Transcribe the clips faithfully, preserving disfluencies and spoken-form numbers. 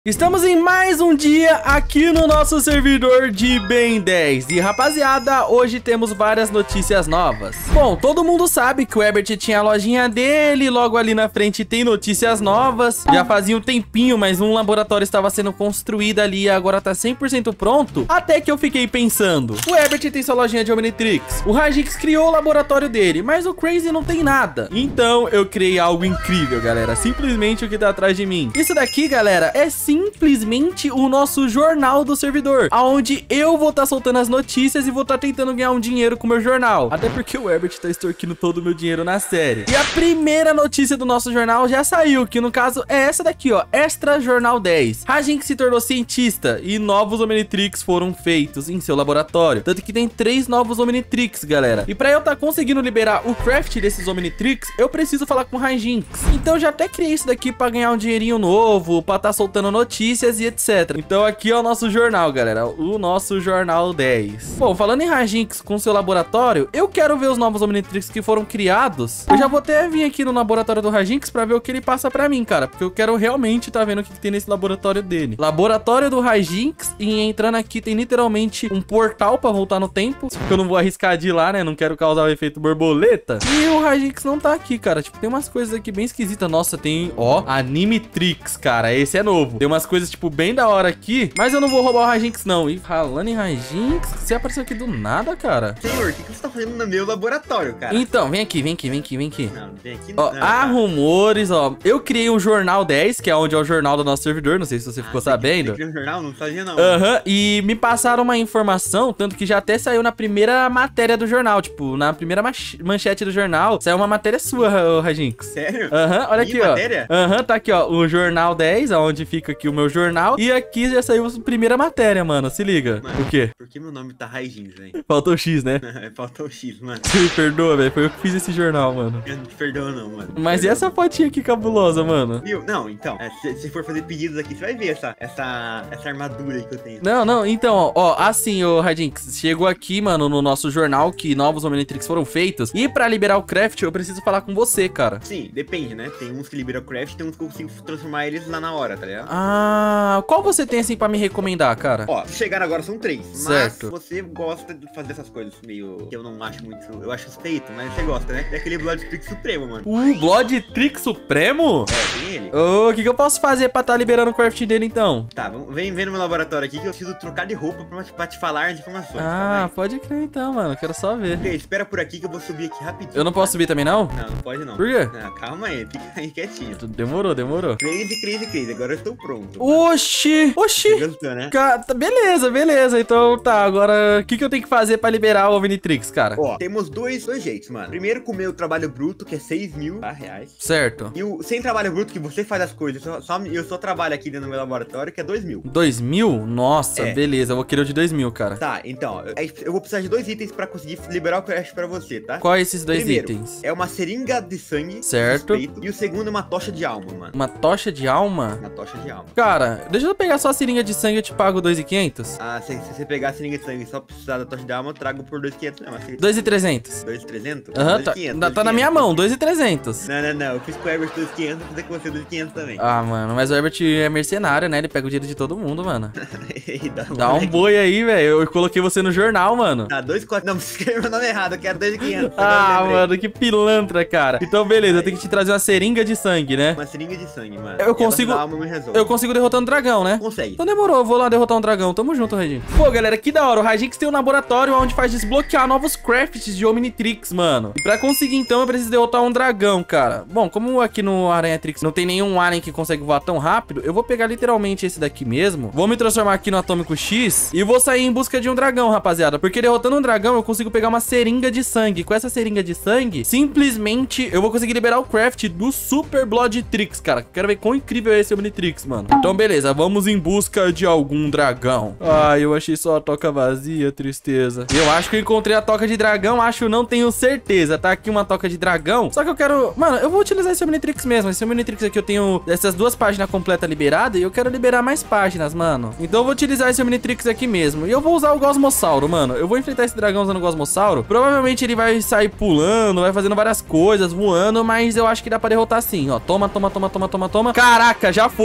Estamos em mais um dia aqui no nosso servidor de Ben dez. E rapaziada, hoje temos várias notícias novas. Bom, todo mundo sabe que o Herbert tinha a lojinha dele, logo ali na frente tem notícias novas. Já fazia um tempinho, mas um laboratório estava sendo construído ali e agora tá cem por cento pronto. Até que eu fiquei pensando, o Herbert tem sua lojinha de Omnitrix, o Rajix criou o laboratório dele, mas o Crazy não tem nada. Então eu criei algo incrível, galera, simplesmente o que tá atrás de mim. Isso daqui, galera, é simplesmente o nosso jornal do servidor, aonde eu vou estar tá soltando as notícias e vou estar tá tentando ganhar um dinheiro com o meu jornal. Até porque o Herbert tá extorquindo todo o meu dinheiro na série. E a primeira notícia do nosso jornal já saiu, que no caso é essa daqui, ó, Extra Jornal dez. Rajix se tornou cientista e novos Omnitrix foram feitos em seu laboratório. Tanto que tem três novos Omnitrix, galera. E pra eu estar tá conseguindo liberar o craft desses Omnitrix, eu preciso falar com o Rajix. Então eu já até criei isso daqui pra ganhar um dinheirinho novo, pra estar tá soltando notícias notícias e etcétera. Então aqui é o nosso jornal, galera, o nosso jornal dez. Bom, falando em Rajix com seu laboratório, eu quero ver os novos Omnitrix que foram criados. Eu já vou até vir aqui no laboratório do Rajix pra ver o que ele passa pra mim, cara, porque eu quero realmente tá vendo o que, que tem nesse laboratório dele. Laboratório do Rajix, e entrando aqui tem literalmente um portal pra voltar no tempo, porque eu não vou arriscar de ir lá, né, não quero causar o efeito borboleta. E o Rajix não tá aqui, cara, tipo, tem umas coisas aqui bem esquisitas. Nossa, tem, ó, Animatrix, cara, esse é novo. Tem umas coisas, tipo, bem da hora aqui, mas eu não vou roubar o Rajix, não. E falando em Rajix, você apareceu aqui do nada, cara. Senhor, o que, que você tá fazendo no meu laboratório, cara? Então, vem aqui, vem aqui, vem aqui, vem aqui. Não, vem aqui ó, não, há cara. rumores, ó. Eu criei um jornal dez, que é onde é o jornal do nosso servidor. Não sei se você Ah, ficou você sabendo. Você criou um jornal? Não sabia, não. Aham, uhum, e me passaram uma informação, tanto que já até saiu na primeira matéria do jornal. Tipo, na primeira manchete do jornal, saiu uma matéria sua, Rajix. Sério? Aham, uhum, olha Minha aqui, matéria? ó. Aham, uhum, tá aqui, ó, o jornal dez, onde fica aqui o meu jornal. E aqui já saiu a primeira matéria, mano. Se liga. Mano, o quê? Por que meu nome tá Rajix, velho? Faltou o X, né? Faltou o X, mano. Você me perdoa, velho. Foi eu que fiz esse jornal, mano. Eu não te perdoo, não, mano. Mas e essa fotinha aqui cabulosa, mano? Viu? Não, então, é, se, se for fazer pedidos aqui, você vai ver essa, essa, essa armadura aí que eu tenho. Não, não, então, ó, ó assim, ô Rajix, chegou aqui, mano, no nosso jornal que novos Omnitrix foram feitos. E pra liberar o craft, eu preciso falar com você, cara. Sim, depende, né? Tem uns que liberam o craft, tem uns que eu consigo transformar eles lá na hora, tá ligado? Ah, qual você tem, assim, pra me recomendar, cara? Ó, se chegar agora são três. Certo. Mas você gosta de fazer essas coisas meio... que eu não acho muito... Eu acho suspeito, mas você gosta, né? É aquele Bloodtrix Supremo, mano. O Bloodtrix Supremo? É, tem ele. Ô, o que que eu posso fazer pra tá liberando o craft dele, então? Tá, vamos, vem, vem no meu laboratório aqui que eu preciso trocar de roupa pra, pra te falar as informações. Ah, tá, pode crer então, mano. Quero só ver. Ok, espera por aqui que eu vou subir aqui rapidinho. Eu não posso subir também, não? Não, não pode não. Por quê? Não, calma aí, fica aí quietinho. Demorou, demorou. Crazy, crazy, crazy. Agora eu estou pronto. Oxi! Oxi! Você gostou, né? Ca- Beleza, beleza. Então tá, agora o que, que eu tenho que fazer pra liberar o Omnitrix, cara? Ó, temos dois, dois jeitos, mano. Primeiro com o meu trabalho bruto, que é seis mil tá, reais. Certo. E o sem trabalho bruto, que você faz as coisas, só, só- eu só trabalho aqui dentro do meu laboratório, que é dois mil. dois mil? Nossa, É. beleza. Eu vou querer o de dois mil, cara. Tá, então, eu, eu vou precisar de dois itens pra conseguir liberar o crash pra você, tá? Quais esses dois Primeiro, itens? é uma seringa de sangue. Certo. suspeito, e o segundo é uma tocha de alma, mano. Uma tocha de alma? Uma tocha de alma. Cara, deixa eu pegar só a seringa de sangue e eu te pago dois mil e quinhentos. Ah, se, se você pegar a seringa de sangue e só precisar da tocha de alma, eu trago por dois mil e quinhentos, não. dois mil e trezentos. dois mil e trezentos? Aham, tá, tá- tá na minha mão, dois mil e trezentos. Não, não, não. Eu fiz com o Herbert dois mil e quinhentos, vou fazer com você dois mil e quinhentos também. Ah, mano, mas o Herbert é mercenário, né? Ele pega o dinheiro de todo mundo, mano. Dá, Dá um boi aí, velho. Eu coloquei você no jornal, mano. Tá, dois, quatro. Não, você escreveu meu nome errado, eu quero dois mil e quinhentos. Ah, mano, que pilantra, cara. Então, beleza, eu tenho que te trazer uma seringa de sangue, né? Uma seringa de sangue, mano. Eu consigo- E a tocha da alma me resolve. Eu consigo derrotar um dragão, né? Consegue. Então demorou, eu vou lá derrotar um dragão. Tamo junto, Rajix. Pô, galera, que da hora. O Rajix tem um laboratório onde faz desbloquear novos crafts de Omnitrix, mano. E pra conseguir, então, eu preciso derrotar um dragão, cara. Bom, como aqui no Aranhatrix não tem nenhum alien que consegue voar tão rápido, eu vou pegar literalmente esse daqui mesmo. Vou me transformar aqui no Atômico X e vou sair em busca de um dragão, rapaziada. Porque derrotando um dragão, eu consigo pegar uma seringa de sangue. Com essa seringa de sangue, simplesmente eu vou conseguir liberar o craft do Super Bloodtrix, cara. Quero ver quão incrível é esse Omnitrix, mano. Então, beleza, vamos em busca de algum dragão. Ah, eu achei só a toca vazia, tristeza. Eu acho que eu encontrei a toca de dragão, acho, não tenho certeza. Tá aqui uma toca de dragão. Só que eu quero... Mano, eu vou utilizar esse Omnitrix mesmo. Esse Omnitrix aqui eu tenho essas duas páginas completas liberadas e eu quero liberar mais páginas, mano. Então eu vou utilizar esse Omnitrix aqui mesmo. E eu vou usar o Gosmossauro, mano. Eu vou enfrentar esse dragão usando o Gosmossauro. Provavelmente ele vai sair pulando, vai fazendo várias coisas, voando, mas eu acho que dá pra derrotar sim, ó. Toma, toma, toma, toma, toma, toma. Caraca, já foi, mano. Que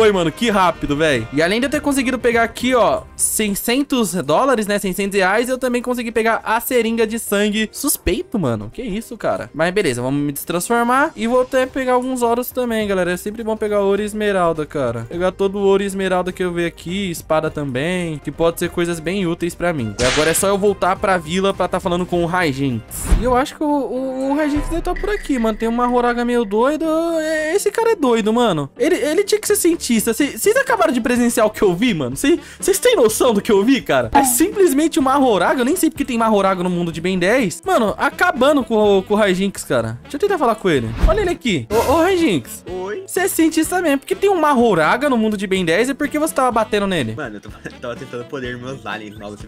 que rápido, velho. E além de eu ter conseguido pegar aqui, ó, seiscentos dólares, né, seiscentos reais, eu também consegui pegar a seringa de sangue suspeito, mano. Que isso, cara. Mas beleza, vamos me destransformar e vou até pegar alguns ouros também, galera. É sempre bom pegar ouro e esmeralda, cara. Pegar todo o ouro e esmeralda que eu ver aqui, espada também, que pode ser coisas bem úteis pra mim. E agora é só eu voltar pra vila pra tá falando com o Hijinx. E eu acho que o, o, o Hijinx deve tá por aqui, mano. Tem uma Horaga meio doido. Esse cara é doido, mano. Ele, ele tinha que ser cientista. Vocês acabaram de presenciar o que eu vi, mano? Vocês têm noção do que eu vi, cara? É simplesmente uma Horaga. Eu nem sei porque tem uma Horaga no mundo de Ben dez. Mano, acabando com, com o Hijinx, cara. Deixa eu tentar falar com ele. Olha ele aqui. Ô, ô Hijinx. Oi? Você é cientista mesmo. Porque tem uma Horaga no mundo de Ben dez e por que você tava batendo nele? Mano, eu tô, tava tentando o poder dos meus aliens novos.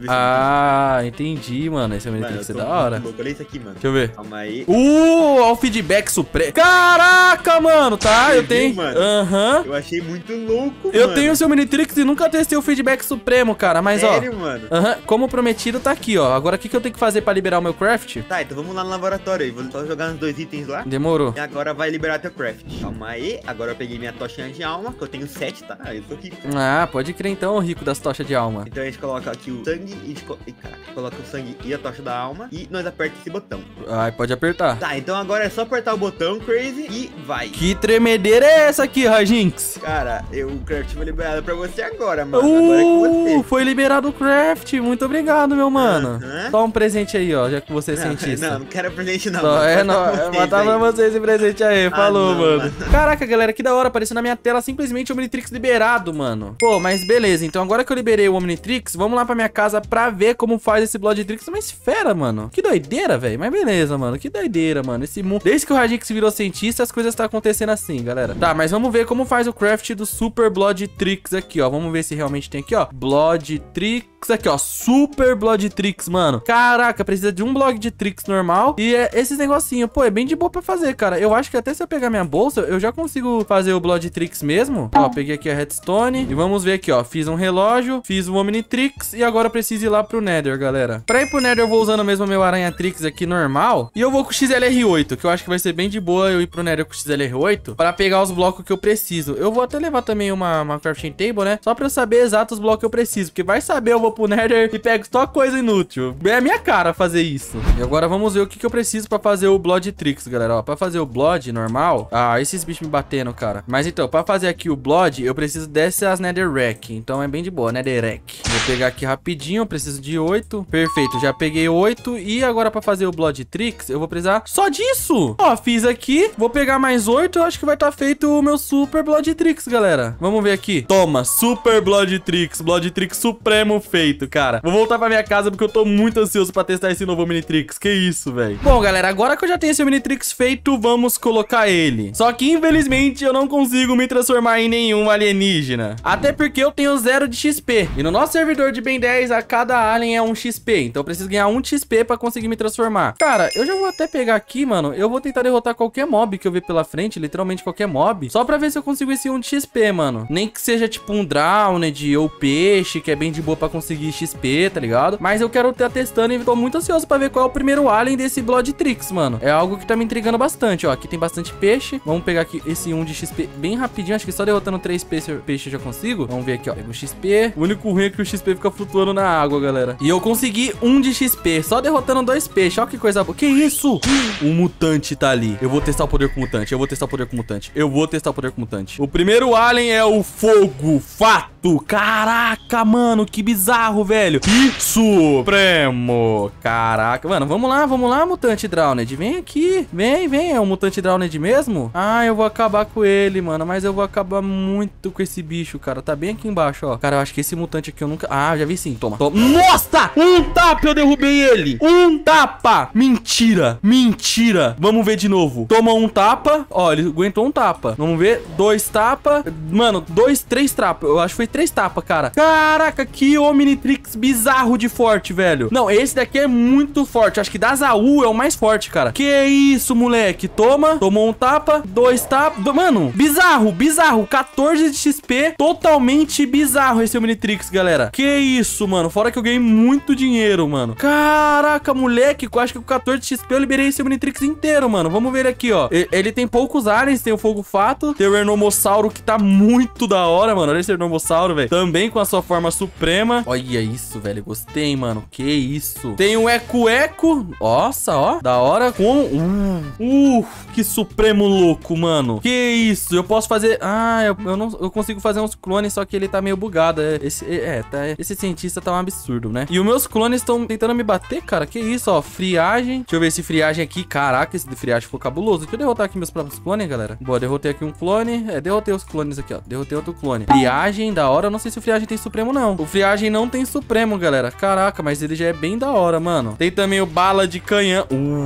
Ah, entendi, mano. Esse é tem que ser da hora. Olha isso aqui, mano. Deixa eu ver. Calma aí. Uh, ó o feedback supremo. Caraca, mano, tá? Você eu tenho. viu, mano? Aham. Eu achei muito louco, Eu mano. tenho o seu Minitrix e nunca testei o feedback supremo, cara. Mas, Sério, ó. mano? Aham. Como prometido, tá aqui, ó. Agora, o que, que eu tenho que fazer pra liberar o meu craft? Tá, então vamos lá no laboratório aí. Vou só jogar uns dois itens lá. Demorou. E agora vai liberar teu craft. Calma aí. Agora eu peguei minha tochinha de alma, que eu tenho sete, tá? Eu tô aqui. Ah, pode crer então, o rico das tochas de alma. Então a gente coloca aqui o sangue e, a gente co... e caraca, coloca o sangue e a tocha da alma. E nós aperta esse botão. Ai, pode apertar. Tá, então agora é só apertar o botão, Crazy, e vai. Que tremedeira é essa aqui, Hijinx? Cara, eu, o craft foi liberado pra você agora, mano. Agora é com Uh, você. foi liberado o craft. Muito obrigado, meu mano. Aham. Dá um presente aí, ó, já que você é Não, cientista. não, não quero presente não. Só mano. é, Pode não, dar pra é vocês matar aí. pra vocês esse presente aí. Falou, não, mano. mano. Caraca, galera, que da hora. Apareceu na minha tela simplesmente o Omnitrix liberado, mano. Pô, mas beleza. Então agora que eu liberei o Omnitrix, vamos lá pra minha casa pra ver como faz esse Bloodtrix. Uma esfera, mano. Que doideira, velho. Mas beleza, mano. Que doideira, mano. Esse mundo... Desde que o Hijinx virou cientista, as coisas estão acontecendo assim, galera. Tá, mas vamos ver como faz o craft do Super Bloodtrix aqui, ó. Vamos ver se realmente tem aqui, ó. Bloodtrix aqui, ó. Super Bloodtrix, mano. Caraca, precisa de um Bloodtrix normal e é esses negocinhos. Pô, é bem de boa pra fazer, cara. Eu acho que até se eu pegar minha bolsa, eu já consigo fazer o Bloodtrix mesmo. Ó, peguei aqui a redstone e vamos ver aqui, ó. Fiz um relógio, fiz o Omnitrix e agora eu preciso ir lá pro Nether, galera. Pra ir pro Nether eu vou usando mesmo meu Aranhatrix aqui normal e eu vou com o X L R oito, que eu acho que vai ser bem de boa eu ir pro Nether com o X L R oito pra pegar os blocos que eu preciso. Eu vou até levar também uma, uma crafting table, né? Só pra eu saber exato os blocos que eu preciso, porque vai saber eu vou pro Nether e pego só coisa inútil. É a minha cara fazer isso. E agora vamos ver o que, que eu preciso pra fazer o Bloodtrix, galera. Ó, pra fazer o Blood normal... Ah, esses bichos me batendo, cara. Mas então, pra fazer aqui o Blood, eu preciso dessas Netherrack. Então é bem de boa, Netherrack. Vou pegar aqui rapidinho, eu preciso de oito. Perfeito, já peguei oito. E agora pra fazer o Bloodtrix, eu vou precisar só disso. Ó, fiz aqui. Vou pegar mais oito. Eu acho que vai estar tá feito o meu Super Bloodtrix, galera. Vamos ver aqui. Toma, Super Bloodtrix. Bloodtrix supremo feito, cara. Vou voltar pra minha casa porque eu tô muito ansioso pra testar esse novo Omnitrix. Que isso, velho. Bom, galera, agora que eu já tenho esse Omnitrix feito, vamos colocar ele. Só que, infelizmente, eu não consigo me transformar em nenhum alienígena. Até porque eu tenho zero de X P. E no nosso servidor de Ben dez, a cada alien é um X P. Então eu preciso ganhar um X P pra conseguir me transformar. Cara, eu já vou até pegar aqui, mano. Eu vou tentar derrotar qualquer mob que eu ver pela frente. Literalmente qualquer mob. Só pra ver se eu consigo esse um de X P, mano. Nem que seja tipo um Drowned ou peixe, que é bem de boa pra conseguir X P, tá ligado? Mas eu quero estar testando e tô muito ansioso pra ver qual é o primeiro alien desse Bloodtrix, mano. É algo que tá me intrigando bastante, ó. Aqui tem bastante peixe. Vamos pegar aqui esse um de X P bem rapidinho. Acho que só derrotando três peixes peixe eu já consigo. Vamos ver aqui, ó. Pega o X P. O único ruim é que o X P fica flutuando na água, galera. E eu consegui um de X P, só derrotando dois peixes. Ó que coisa boa. Que isso? Um mutante tá ali. Eu vou testar o poder com o mutante. Eu vou testar o poder com o mutante. Eu vou testar o poder com o mutante. O primeiro alien é o fogo. Fato. Caraca, mano. Que bizarro, velho. Supremo. Caraca. Mano, vamos lá, vamos lá, mutante Drowned. Vem aqui. Vem, vem. É um mutante Drowned mesmo? Ah, eu vou acabar com ele, mano. Mas eu vou acabar muito com esse bicho, cara. Tá bem aqui embaixo, ó. Cara, eu acho que esse mutante aqui eu nunca... Ah, já vi sim. Toma. Toma. Nossa! Um tapa eu derrubei ele. Um tapa. Mentira. Mentira. Vamos ver de novo. Toma um tapa. Ó, ele aguentou um tapa. Vamos ver. Dois tapa. Mano, dois, três tapas. Eu acho que foi três tapas, cara. Caraca, que Omnitrix bizarro de forte, velho. Não, esse daqui é muito forte. Acho que da Zaul é o mais forte, cara. Que isso, moleque. Toma. Tomou um tapa. Dois tapas. Mano, bizarro, bizarro. quatorze de X P. Totalmente bizarro esse Omnitrix, galera. Que isso, mano. Fora que eu ganhei muito dinheiro, mano. Caraca, moleque. Eu acho que com quatorze de X P eu liberei zerei esse Omnitrix inteiro, mano. Vamos ver aqui, ó. Ele tem poucos aliens, tem o Fogo Fato, tem o Ernomossauro que tá muito da hora, mano. Olha esse Ernomossauro, velho. Também com a sua forma suprema. Olha isso, velho. Gostei, mano. Que isso. Tem o Eco Eco. Nossa, ó. Da hora com... Uh, uh, que supremo louco, mano. Que isso. Eu posso fazer... Ah, eu, eu, não, eu consigo fazer uns clones, só que ele tá meio bugado. É, esse, é, tá, esse cientista tá um absurdo, né? E os meus clones estão tentando me bater, cara. Que isso, ó. Friagem. Deixa eu ver esse friagem aqui. Caraca, esse de friagem ficou cabuloso. Deixa eu derrotar aqui meus próprios clones, galera. Boa, derrotei aqui um clone. É, derrotei os clones aqui, ó. Derrotei outro clone. Friagem, da hora. Eu não sei se o friagem tem supremo, não. O friagem não tem supremo, galera. Caraca, mas ele já é bem da hora, mano. Tem também o bala de canhão.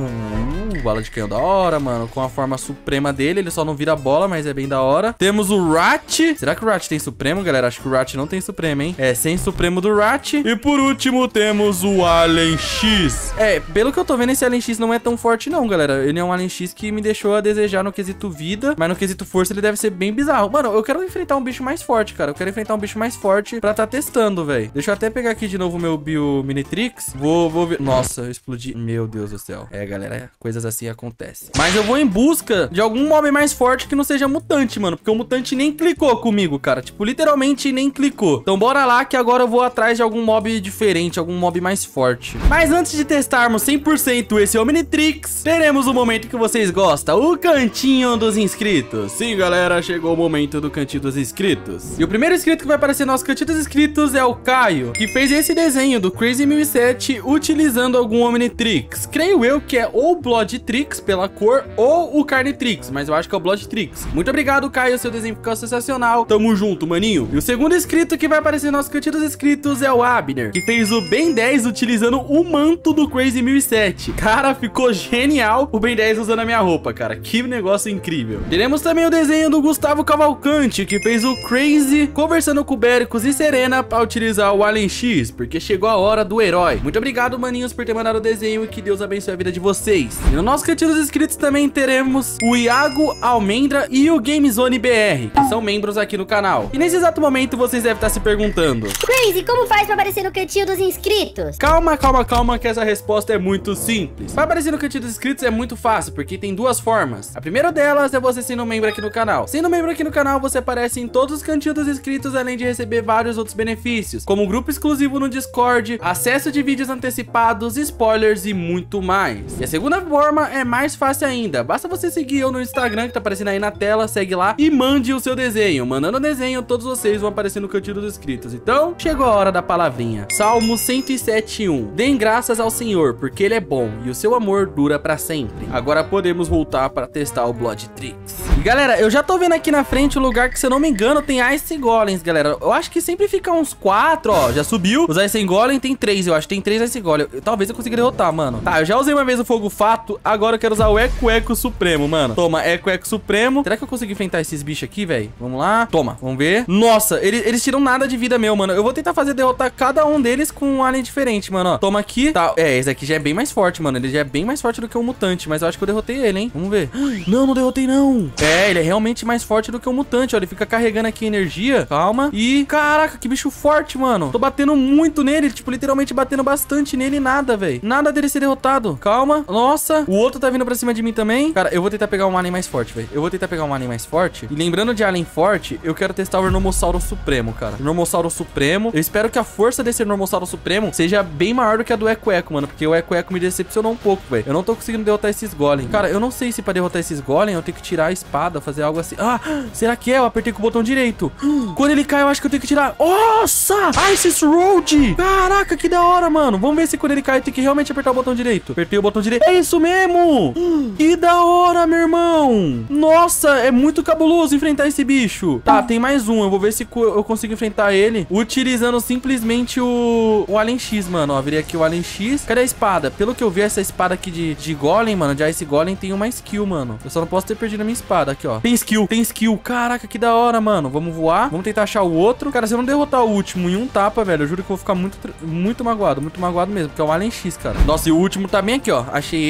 Uh, bala de canhão da hora, mano. Com a forma suprema dele. Ele só não vira bola, mas é bem da hora. Temos o Rat. Será que o Rat tem supremo, galera? Acho que o Rat não tem supremo, hein? É, sem supremo do Rat. E por último, temos o Alien X. É, pelo que eu tô vendo, esse Alien X não é tão forte, não, galera. Ele é um Alien X que me deixou a desejar no quesito vida, mas no quesito força ele deve ser bem bizarro. Mano, eu quero enfrentar um bicho mais forte, cara. Eu quero enfrentar um bicho mais forte pra tá testando, velho. Deixa eu até pegar aqui de novo o meu Bio-Minitrix. Vou, vou ver. Nossa, eu explodi. Meu Deus do céu. É, galera, coisas assim acontecem. Mas eu vou em busca de algum mob mais forte que não seja mutante, mano. Porque o mutante nem clicou comigo, cara. Tipo, literalmente nem clicou. Então bora lá que agora eu vou atrás de algum mob diferente, algum mob mais forte. Mas antes de testarmos cem por cento esse Omnitrix, teremos o momento que vocês gostam, o cantinho dos inscritos. Sim, galera, chegou o momento do cantinho dos inscritos. E o primeiro inscrito que vai aparecer no nosso cantinho dos inscritos é o Caio, que fez esse desenho do Crazy mil e sete utilizando algum Omnitrix. Creio eu que é ou Bloodtrix pela cor ou o Carnitrix, mas eu acho que é o Bloodtrix. Muito obrigado, Caio, seu desenho ficou sensacional. Tamo junto, maninho. E o segundo inscrito que vai aparecer no nosso cantinho dos inscritos é o Abner, que fez o Ben dez utilizando o manto do Crazy mil e sete. Cara, ficou genial o Ben dez usando a minha roupa, cara. Que negócio incrível. Teremos também o desenho do Gustavo Cavalcante, que fez o Crazy conversando com Béricos e Serena para utilizar o Alien X, porque chegou a hora do herói. Muito obrigado, maninhos, por ter mandado o desenho e que Deus abençoe a vida de vocês. E no nosso cantinho dos inscritos também teremos o Iago Almendra e o Gamezone B R, que são membros aqui no canal. E nesse exato momento vocês devem estar se perguntando: Crazy, como faz pra aparecer no cantinho dos inscritos? Calma, calma, calma, que essa resposta é muito simples. Para aparecer no cantinho dos inscritos é muito fácil, porque tem duas formas. A primeira delas é você sendo membro aqui no canal. Sendo membro aqui no canal, você aparece em todos os cantinhos dos inscritos, além de receber vários outros benefícios, como grupo exclusivo no Discord, acesso de vídeos antecipados, spoilers e muito mais. E a segunda forma é mais fácil ainda. Basta você seguir eu no Instagram, que tá aparecendo aí na tela, segue lá e mande o seu desenho. Mandando o desenho, todos vocês vão aparecer no cantinho dos inscritos. Então, chegou a hora da palavrinha. Salmo cento e sete, um. Deem graças ao Senhor, porque Ele é bom e o seu amor dura pra sempre. Agora podemos voltar pra testar o Bloodtrix. E galera, eu já tô vendo aqui na frente o lugar que, se eu não me engano, tem Ice Golems, galera. Eu acho que sempre fica uns quatro, ó. Já subiu. Os Ice Golem tem três, eu acho. Tem três Ice Golem. Eu, talvez eu consiga derrotar, mano. Tá, eu já usei uma vez o Fogo Fato. Agora eu quero usar o Eco Eco Supremo, mano. Toma, Eco Eco Supremo. Será que eu consigo enfrentar esses bichos aqui, velho? Vamos lá. Toma, vamos ver. Nossa, eles, eles tiram nada de vida meu, mano. Eu vou tentar fazer derrotar cada um deles com um alien diferente, mano, ó. Toma aqui. Tá, é, esse aqui já é bem mais forte, mano. Ele já é bem mais forte do que o mutante, mas eu acho que eu derrotei ele, hein? Vamos ver. Não, não derrotei, não. É, ele é realmente mais forte do que o mutante, ó. Ele fica carregando aqui energia. Calma. E, caraca, que bicho forte, mano. Tô batendo muito nele, tipo, literalmente batendo bastante nele e nada, velho. Nada dele ser derrotado. Calma. Nossa, o outro tá vindo pra cima de mim também. Cara, eu vou tentar pegar um alien mais forte, velho. Eu vou tentar pegar um alien mais forte. E lembrando de alien forte, eu quero testar o Ernomossauro Supremo, cara. Ernomossauro Supremo. Eu espero que a força desse Ernomossauro Supremo seja bem maior do que a do Eco Eco, mano. Porque o Eco Eco me decepcionou um pouco, velho. Eu não tô conseguindo derrotar esses golem. Cara, eu não sei se pra derrotar esses golem eu tenho que tirar a espada, fazer algo assim. Ah, será que é? Eu apertei com o botão direito. Quando ele cai, eu acho que eu tenho que tirar. Nossa! Ice Road! Caraca, que da hora, mano. Vamos ver se quando ele cai eu tenho que realmente apertar o botão direito. Apertei o botão direito. É isso mesmo! Que da hora, meu irmão! Nossa, é muito cabuloso enfrentar esse bicho. Tá, tem mais um. Eu vou ver se eu consigo enfrentar ele utilizando simplesmente o, o Alien X, mano. Ó, virei aqui o Alien X. Cadê a espada? Pelo que eu vi, essa espada aqui de, de Golem, mano, de Ice Golem, tem uma skill, mano. Eu só não posso ter perdido a minha espada aqui, ó. Tem skill, tem skill. Caraca, que da hora, mano. Vamos voar. Vamos tentar achar o outro. Cara, se eu não derrotar o último em um tapa, velho, eu juro que eu vou ficar muito, muito magoado. Muito magoado mesmo, porque é o Alien X, cara. Nossa, e o último tá bem aqui, ó. Achei ele.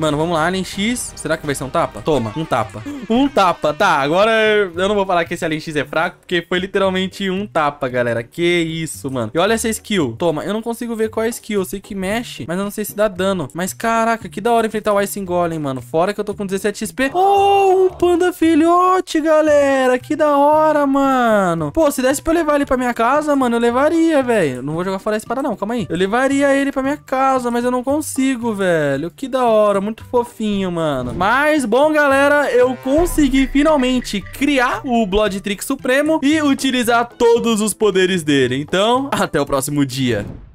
Mano, vamos lá, Alien X. Será que vai ser um tapa? Toma, um tapa. Um tapa, tá. Agora eu não vou falar que esse Alien X é fraco, porque foi literalmente um tapa, galera. Que isso, mano. E olha essa skill. Toma, eu não consigo ver qual é a skill. Eu sei que mexe, mas eu não sei se dá dano. Mas caraca, que da hora enfrentar o Ice Golem, mano. Fora que eu tô com dezessete X P. Oh, um panda filhote, galera. Que da hora, mano. Pô, se desse pra eu levar ele pra minha casa, mano, eu levaria, velho. Não vou jogar fora a espada, não. Calma aí. Eu levaria ele pra minha casa, mas eu não consigo, velho. Que da hora. Muito fofinho, mano. Mas, bom, galera, eu consegui finalmente criar o Blood Trick Supremo e utilizar todos os poderes dele. Então, até o próximo dia.